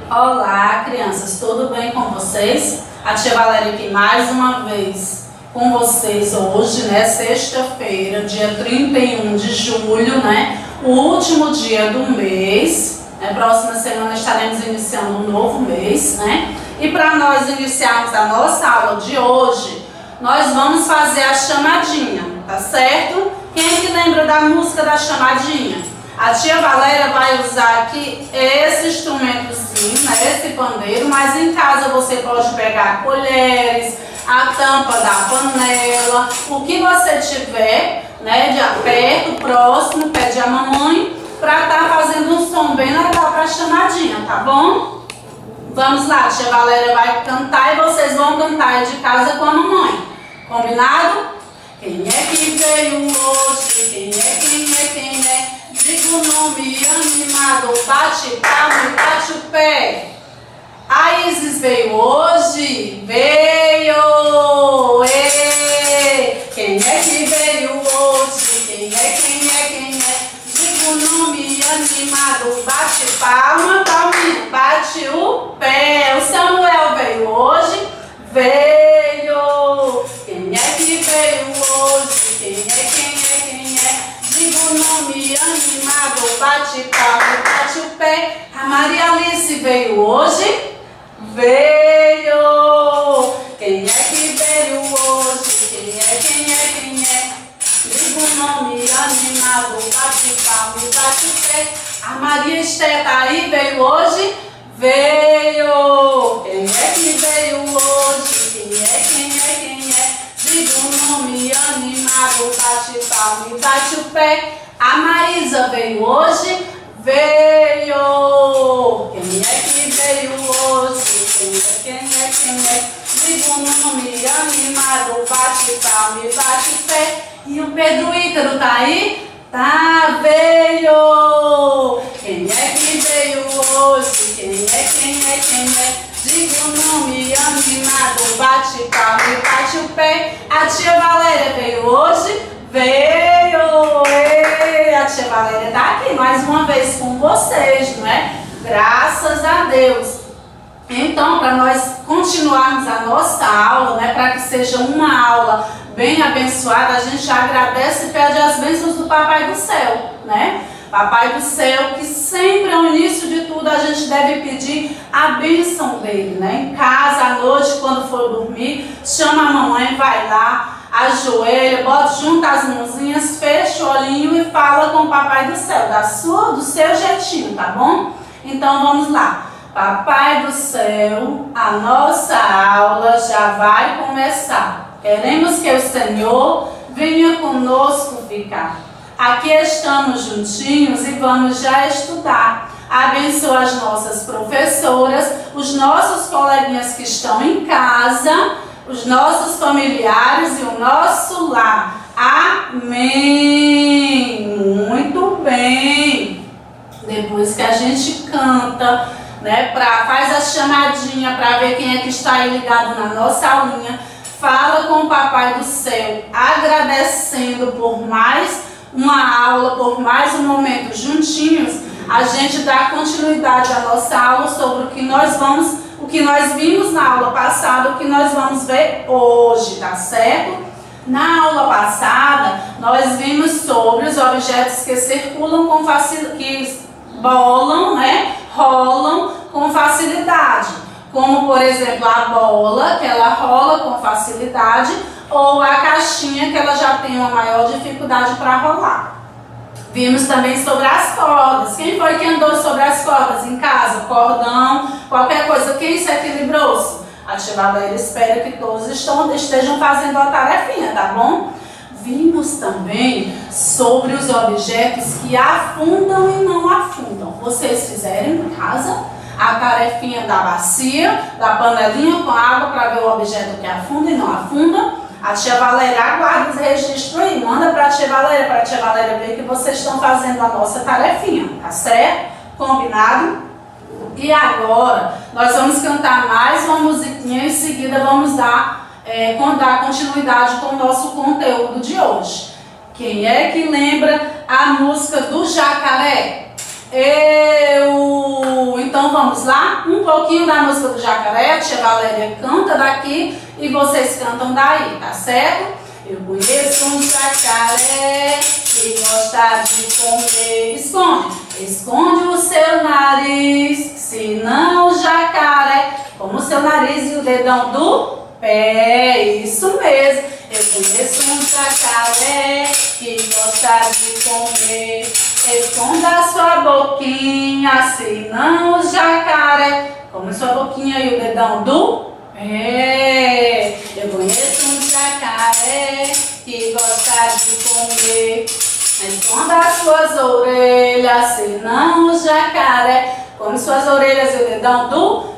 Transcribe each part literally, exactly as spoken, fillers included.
Olá, crianças, tudo bem com vocês? A tia Valéria aqui mais uma vez com vocês hoje, né? Sexta-feira, dia trinta e um de julho, né? O último dia do mês, né? Próxima semana estaremos iniciando um novo mês, né? E para nós iniciarmos a nossa aula de hoje, nós vamos fazer a chamadinha, tá certo? Quem é que lembra da música da chamadinha? A tia Valéria vai usar aqui esse instrumentozinho, né, esse pandeiro, mas em casa você pode pegar colheres, a tampa da panela, o que você tiver, né, de perto, próximo, pede a mamãe, para estar fazendo um som bem legal para a chamadinha, tá bom? Vamos lá, a tia Valéria vai cantar e vocês vão cantar aí de casa com a mamãe, combinado? Quem é que veio hoje? Quem é, quem é, quem é? Diga o nome animado, bate palma e bate o pé. A Isis veio hoje? Veio! Ê! Quem é que veio hoje? Quem é, quem é, quem é? Diga o nome animado, bate palma, palminha, bate o pé. O Samuel veio hoje? Veio! Quem é que veio hoje? Quem é, quem é, quem é? Diga o nome animado, bate palma, bate o pé. A Maria Alice veio hoje? Veio! Quem é que veio hoje? Quem é, quem é, quem é? Diga o nome animado, bate palma e bate o pé. A Maria Esté tá aí, veio hoje? Veio! Quem é que veio hoje? Quem é, quem é, quem é? Diga o nome animado, bate palma e bate o pé. A Maísa veio hoje? Veio! Quem é que veio hoje? Quem é, quem é, quem é? Diga o nome animado, bate palma e bate o pé. E o Pedro Ícaro tá aí? Tá, veio! Quem é que veio hoje? Quem é, quem é, quem é? Diga o nome animado, bate palma e bate o pé. A tia Valéria veio hoje? Veio! Ei, a tia Valéria tá aqui mais uma vez com vocês, não é? Graças a Deus! Então, para nós continuarmos a nossa aula, né, para que seja uma aula bem abençoada, a gente agradece e pede as bênçãos do Papai do Céu, né? Papai do Céu, que sempre ao início de tudo a gente deve pedir a bênção dele, né? Em casa, à noite, quando for dormir, chama a mamãe, vai lá, ajoelha, bota junto as mãozinhas, fecha o olhinho e fala com o Papai do Céu, da sua, do seu jeitinho, tá bom? Então vamos lá. Papai do Céu, a nossa aula já vai começar. Queremos que o Senhor venha conosco ficar. Aqui estamos juntinhos e vamos já estudar. Abençoa as nossas professoras, os nossos coleguinhas que estão em casa, os nossos familiares e o nosso lar. Amém! Muito bem! Depois que a gente canta, né, pra, faz a chamadinha para ver quem é que está aí ligado na nossa aulinha, fala com o Papai do Céu, agradecendo por mais uma aula, por mais um momento juntinhos, a gente dá continuidade à nossa aula sobre o que nós vamos, o que nós vimos na aula passada, o que nós vamos ver hoje, tá certo? Na aula passada, nós vimos sobre os objetos que circulam com facilidade, que bolam, né, rolam com facilidade, como por exemplo a bola, que ela rola com facilidade, ou a caixinha, que ela já tem uma maior dificuldade para rolar. Vimos também sobre as cordas. Quem foi que andou sobre as cordas em casa? Cordão, qualquer coisa. Quem se equilibrou-se? A tia Valéria espera que todos estão, estejam fazendo a tarefinha, tá bom? Vimos também sobre os objetos que afundam e não afundam. Vocês fizeram em casa a tarefinha da bacia, da panelinha com água para ver o objeto que afunda e não afunda? A tia Valéria aguarda os registros aí, manda para a tia Valéria, para a tia Valéria ver que vocês estão fazendo a nossa tarefinha, tá certo? Combinado? E agora, nós vamos cantar mais uma musiquinha e em seguida vamos dar, é, dar continuidade com o nosso conteúdo de hoje. Quem é que lembra a música do jacaré? Eu. Então vamos lá? Um pouquinho da música do jacaré, a tia Valéria canta daqui e vocês cantam daí, tá certo? Eu conheço um jacaré que gosta de comer. Esconde, esconde o seu nariz, senão o jacaré. Como o seu nariz e o dedão do pé, isso mesmo. Eu conheço um jacaré que gosta de comer. Esconda sua boquinha, senão o jacaré. Como sua boquinha e o dedão do pé. Eu conheço um jacaré que gosta de comer. Esconda suas orelhas, senão o jacaré. Come suas orelhas e o dedão do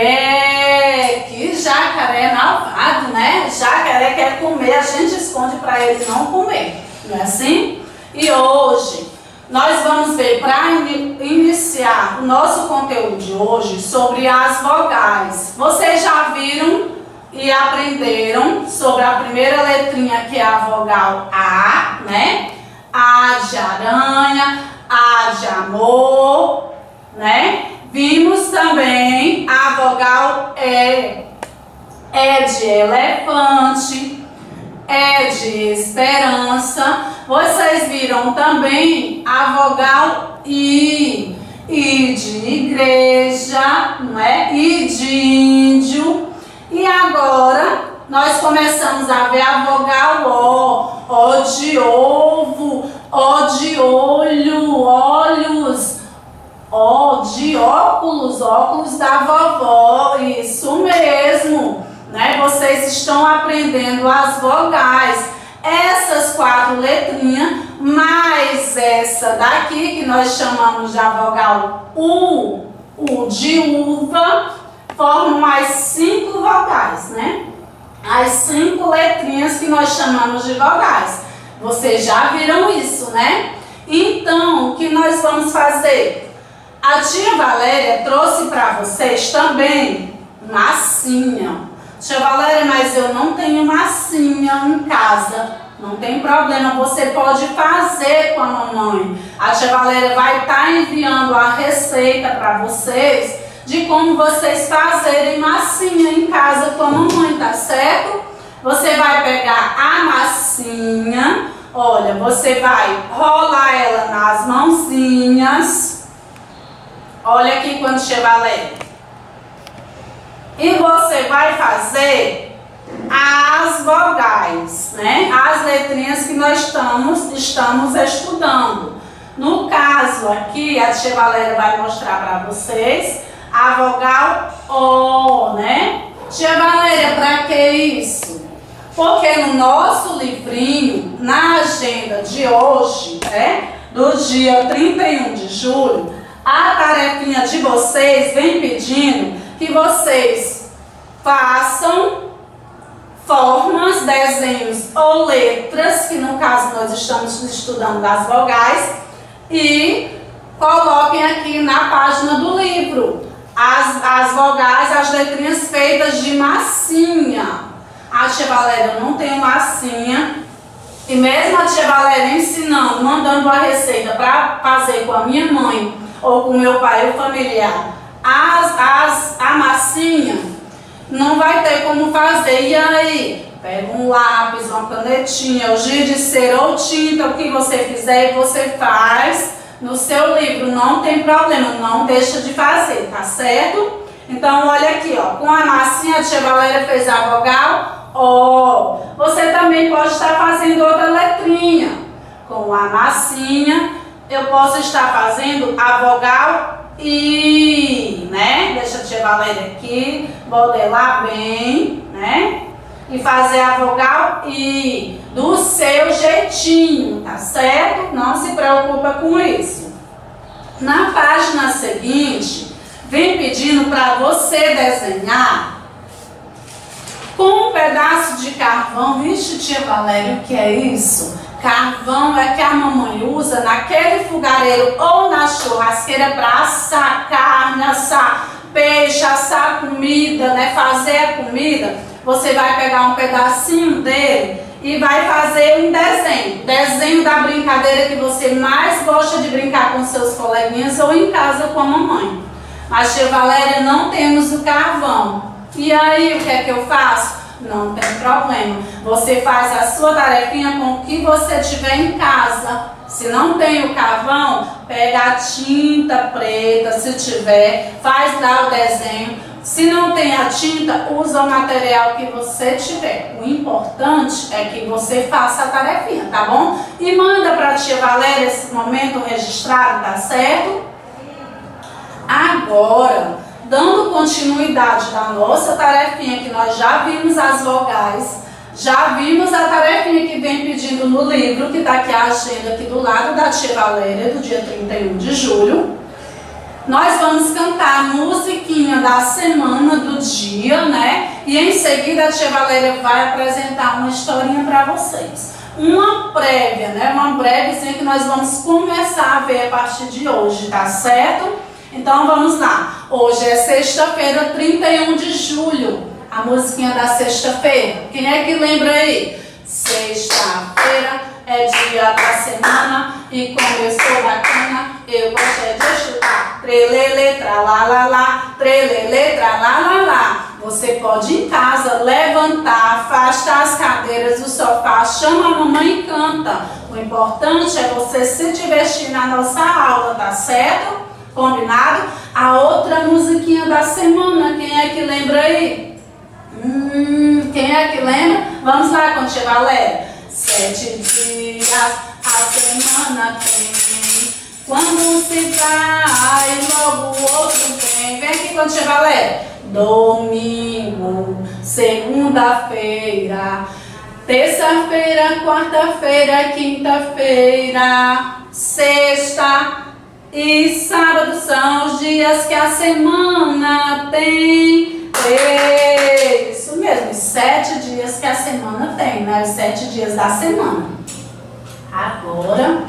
pé. Que jacaré malvado, né? Jacaré quer comer, a gente esconde para ele não comer. Não é assim? E hoje nós vamos ver, para in iniciar o nosso conteúdo de hoje, sobre as vogais. Vocês já viram e aprenderam sobre a primeira letrinha, que é a vogal A, né? A de aranha, A de amor, né? Vimos também a vogal E, E de elefante, E de esperança. Vocês viram também a vogal I, I de igreja, não é? I de índio. E agora nós começamos a ver a vogal O, O de ovo, O de olho, olhos, O de óculos, óculos da vovó, isso mesmo, né? Vocês estão aprendendo as vogais, essas quatro letrinhas, mais essa daqui, que nós chamamos de a vogal U, U de uva, formam as cinco vogais, né? As cinco letrinhas que nós chamamos de vogais. Vocês já viram isso, né? Então, o que nós vamos fazer? A tia Valéria trouxe para vocês também massinha. Tia Valéria, mas eu não tenho massinha em casa. Não tem problema, você pode fazer com a mamãe. A tia Valéria vai estar enviando a receita para vocês de como vocês fazerem massinha em casa com a mamãe, tá certo? Você vai pegar a massinha, olha, você vai rolar ela nas mãozinhas. Olha aqui quando tia Valéria. E você vai fazer as vogais, né? As letrinhas que nós estamos, estamos estudando. No caso aqui, a tia Valéria vai mostrar para vocês a vogal O, né? Tia Valéria, para que isso? Porque no nosso livrinho, na agenda de hoje, né? Do dia trinta e um de julho, a tarefinha de vocês vem pedindo que vocês façam formas, desenhos ou letras, que no caso nós estamos estudando das vogais, e coloquem aqui na página do livro as, as vogais, as letrinhas feitas de massinha. A tia Valéria não tem massinha, e mesmo a tia Valéria ensinando, mandando a receita para fazer com a minha mãe ou com meu pai ou familiar, as, as, a massinha, não vai ter como fazer. E aí? Pega um lápis, uma canetinha, o giz de cera ou tinta, o que você fizer, e você faz no seu livro. Não tem problema, não deixa de fazer, tá certo? Então, olha aqui, ó, com a massinha, a tia Valéria fez a vogal O. Você também pode estar fazendo outra letrinha. Com a massinha, eu posso estar fazendo a vogal I, né? Deixa a tia Valéria aqui, modelar bem, né? E fazer a vogal I do seu jeitinho, tá certo? Não se preocupa com isso. Na página seguinte, vem pedindo para você desenhar com um pedaço de carvão. Vixe, tia Valéria, o que é isso? Carvão é que a mamãe usa naquele fogareiro ou na churrasqueira para assar carne, assar peixe, assar comida, né? Fazer a comida. Você vai pegar um pedacinho dele e vai fazer um desenho. Desenho da brincadeira que você mais gosta de brincar com seus coleguinhas ou em casa com a mamãe. Mas, tia Valéria, não temos o carvão. E aí, o que é que eu faço? Não tem problema. Você faz a sua tarefinha com o que você tiver em casa. Se não tem o carvão, pega a tinta preta, se tiver, faz lá o desenho. Se não tem a tinta, usa o material que você tiver. O importante é que você faça a tarefinha, tá bom? E manda para a tia Valéria esse momento registrado, tá certo? Agora, dando continuidade da nossa tarefinha, que nós já vimos as vogais, já vimos a tarefinha que vem pedindo no livro, que está aqui a agenda aqui do lado da tia Valéria, do dia trinta e um de julho. Nós vamos cantar a musiquinha da semana, do dia, né? E em seguida a tia Valéria vai apresentar uma historinha para vocês. Uma prévia, né? Uma brevezinha que nós vamos começar a ver a partir de hoje, tá certo? Então vamos lá. Hoje é sexta-feira, trinta e um de julho. A musiquinha da sexta-feira. Quem é que lembra aí? Sexta-feira é dia da semana e como eu sou bacana, eu gosto é de chutar. Trelele, tralalala, trelele, tralalala. Você pode em casa levantar, afastar as cadeiras do sofá, chama a mamãe e canta. O importante é você se divertir na nossa aula, tá certo? Combinado? A outra musiquinha da semana, quem é que lembra aí? Hum, quem é que lembra? Vamos lá com a tia Valéria. Sete dias a semana tem, quando se vai, logo o outro vem. Vem aqui com a tia Valéria. Domingo, segunda-feira, terça-feira, quarta-feira, quinta-feira, sexta e sábado são os dias que a semana tem. É isso mesmo, sete dias que a semana tem, né? Os sete dias da semana. Agora,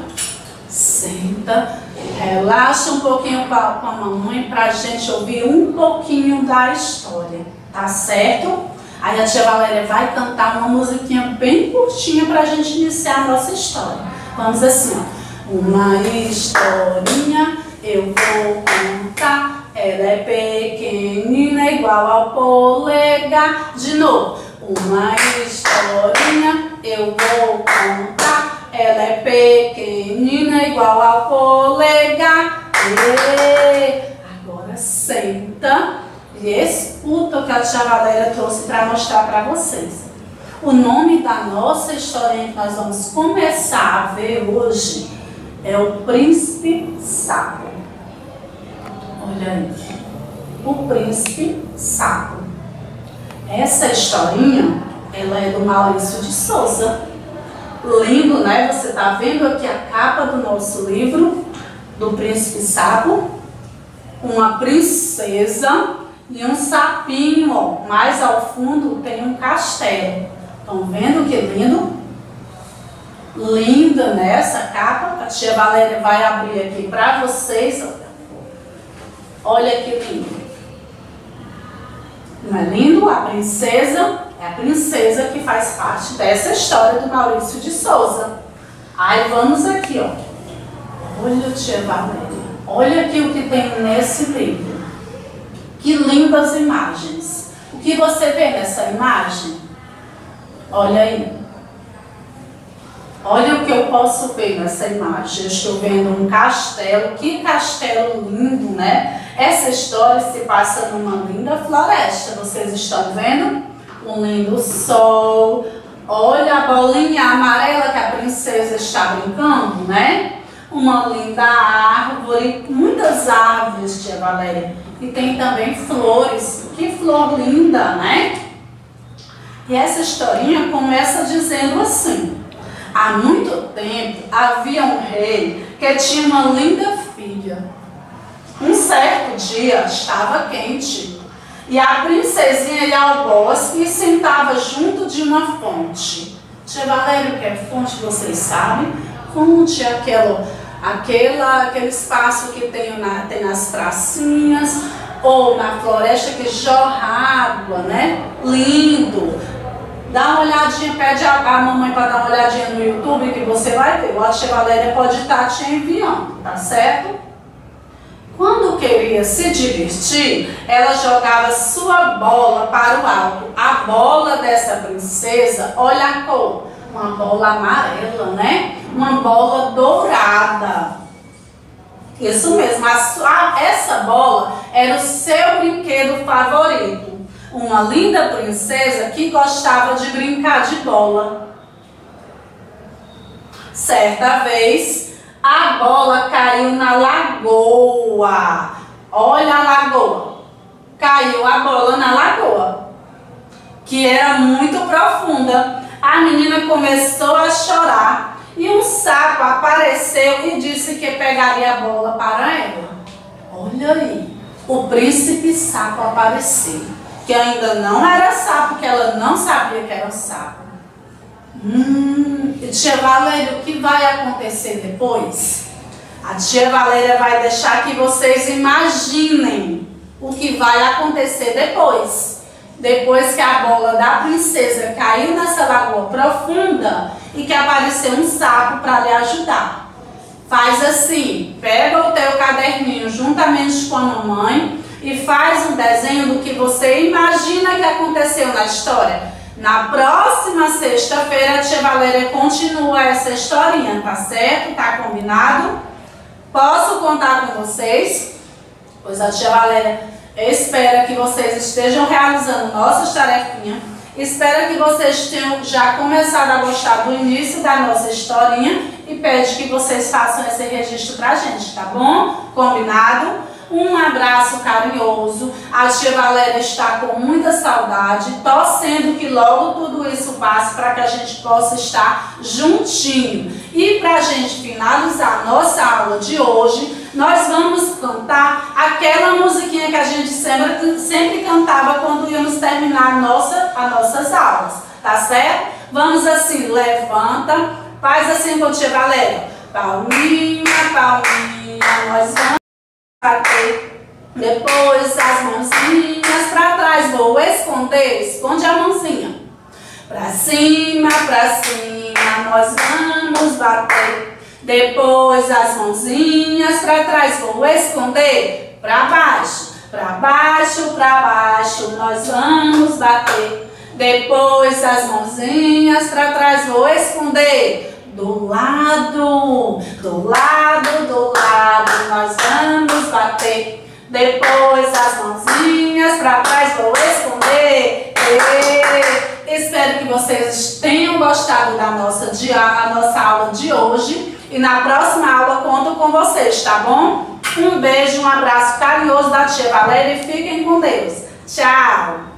senta, relaxa um pouquinho com a, com a mamãe pra gente ouvir um pouquinho da história, tá certo? Aí a tia Valéria vai cantar uma musiquinha bem curtinha pra gente iniciar a nossa história. Vamos assim, ó. Uma historinha eu vou contar. Ela é pequenina, igual ao polegar. De novo. Uma historinha eu vou contar. Ela é pequenina, igual ao polegar. E agora senta e escuta o que a tia Valéria trouxe para mostrar para vocês. O nome da nossa historinha que nós vamos começar a ver hoje é o Príncipe Sapo. Olha aí, o Príncipe Sapo. Essa historinha, ela é do Maurício de Souza. Lindo, né? Você está vendo aqui a capa do nosso livro, do Príncipe Sapo. Uma princesa e um sapinho, ó. Mais ao fundo tem um castelo. Estão vendo que lindo? Linda, né? Essa capa. A tia Valéria vai abrir aqui para vocês. Olha que lindo. Não é lindo? A princesa é a princesa que faz parte dessa história do Maurício de Souza. Aí vamos aqui, ó. Olha, tia Valéria. Olha aqui o que tem nesse livro. Que lindas imagens. O que você vê nessa imagem? Olha aí. Olha o que eu posso ver nessa imagem. Eu estou vendo um castelo. Que castelo lindo, né? Essa história se passa numa linda floresta. Vocês estão vendo? Um lindo sol. Olha a bolinha amarela que a princesa está brincando, né? Uma linda árvore. Muitas árvores, tia Valéria. E tem também flores. Que flor linda, né? E essa historinha começa dizendo assim. Há muito tempo havia um rei que tinha uma linda filha. Um certo dia estava quente e a princesinha ia ao bosque e sentava junto de uma fonte. Tia Valéria, o que é fonte, vocês sabem? Fonte é aquela, aquela, aquele espaço que tem, na, tem nas pracinhas ou na floresta que jorra água, né? Lindo. Dá uma olhadinha, pede a, a mamãe para dar uma olhadinha no YouTube que você vai ver. A tia Valéria pode estar te enviando, tá certo? Quando queria se divertir, ela jogava sua bola para o alto. A bola dessa princesa, olha a cor, uma bola amarela, né? Uma bola dourada. Isso mesmo, a sua, essa bola era o seu brinquedo favorito. Uma linda princesa que gostava de brincar de bola. Certa vez, a bola caiu na lagoa. Olha a lagoa. Caiu a bola na lagoa, que era muito profunda. A menina começou a chorar e um sapo apareceu e disse que pegaria a bola para ela. Olha aí, o príncipe sapo apareceu, que ainda não era sapo, que ela não sabia que era um sapo. Hum, tia Valéria, o que vai acontecer depois? A tia Valéria vai deixar que vocês imaginem o que vai acontecer depois. Depois que a bola da princesa caiu nessa lagoa profunda e que apareceu um sapo para lhe ajudar. Faz assim, pega o teu caderninho juntamente com a mamãe e faz um desenho do que você imagina que aconteceu na história. Na próxima sexta-feira, a tia Valéria continua essa historinha, tá certo? Tá combinado? Posso contar com vocês? Pois a tia Valéria espera que vocês estejam realizando nossas tarefinhas. Espero que vocês tenham já começado a gostar do início da nossa historinha e pede que vocês façam esse registro pra gente, tá bom? Combinado? Um abraço carinhoso. A tia Valéria está com muita saudade, torcendo que logo tudo isso passe para que a gente possa estar juntinho. E para a gente finalizar a nossa aula de hoje, nós vamos cantar aquela musiquinha que a gente sempre, sempre cantava quando íamos terminar a nossa, as nossas aulas, tá certo? Vamos assim, levanta, faz assim com a tia Valéria. Palminha, palminha, nós vamos bater, depois as mãozinhas pra trás, vou esconder, esconde a mãozinha. Pra cima, pra cima, nós vamos bater. Depois as mãozinhas pra trás, vou esconder. Pra baixo, pra baixo, pra baixo, nós vamos bater. Depois as mãozinhas pra trás, vou esconder. Do lado, do lado, do lado, nós vamos bater. Depois as mãozinhas pra trás, vou esconder. E, espero que vocês tenham gostado da nossa, a nossa aula de hoje. E na próxima aula conto com vocês, tá bom? Um beijo, um abraço carinhoso da tia Valéria e fiquem com Deus. Tchau!